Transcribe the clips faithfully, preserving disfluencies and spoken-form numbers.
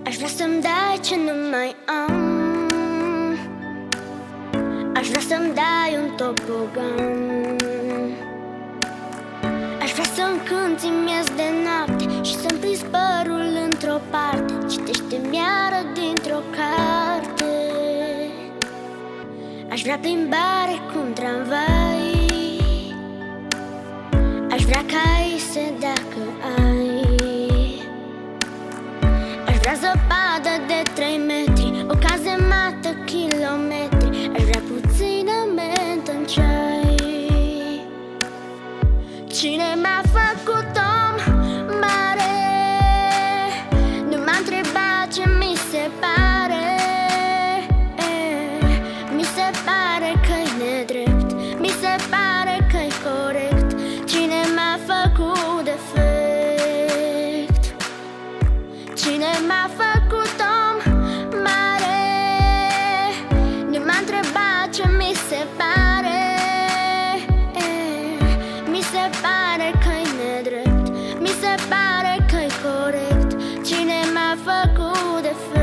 Aș vrea să-mi dai ce nu mai am. Aș vrea să-mi dai un tobogan. Aș vrea să-mi cânti miez de noapte și să-mi prinzi părul într-o parte. Citește-mi iară dintr-o carte. Aș vrea plimbare cu un tramvai. Aș vrea caise dacă ai. Aș vrea zăpadă de trei metri, o cazemată kilometri. Aș vrea puțină mentă în ceai. Cine m-a făcut om mare? Nu m-a întrebat ce mi se pare. Mi se pare că-i nedrept, mi se pare că-i corect. Cine m-a făcut defect? Cine m-a făcut om mare? Nu m-a întrebat ce mi se pare. Mi se pare că-i nedrept, mi se pare că-i corect. Cine m-a făcut defect?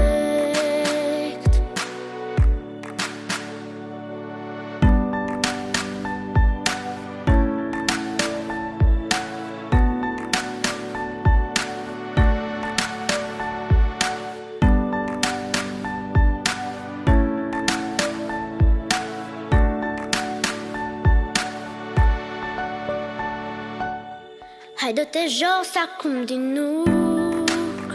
Hai, dă-te jos acum din nuc.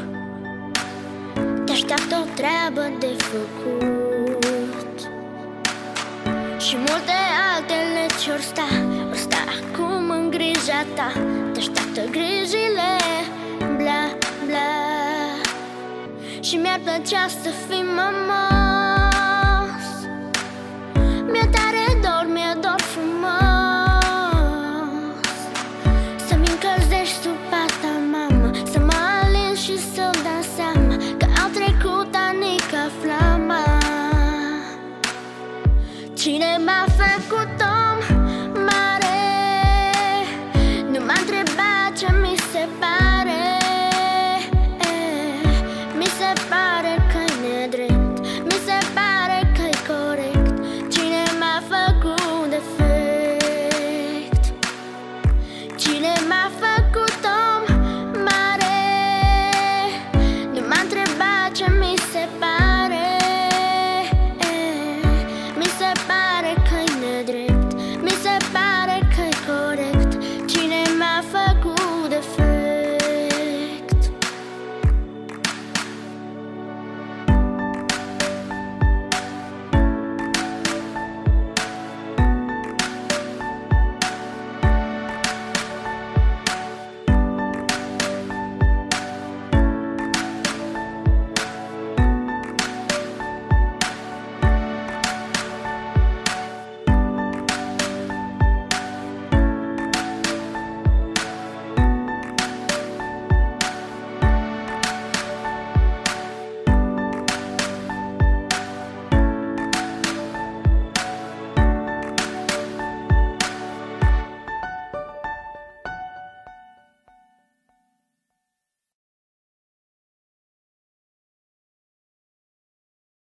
Te așteaptă o treabă de făcut și multe altele ce-or sta, or sta acum în grija ta. Te așteaptă grijile, bla, bla. Și mi-ar plăcea să fii mămos. Mi-e tare dor, mi-e dor frumos. Supa ta, mamă, să mă alin și să-mi dau seama că au trecut ani ca flama. Cine m-a făcut om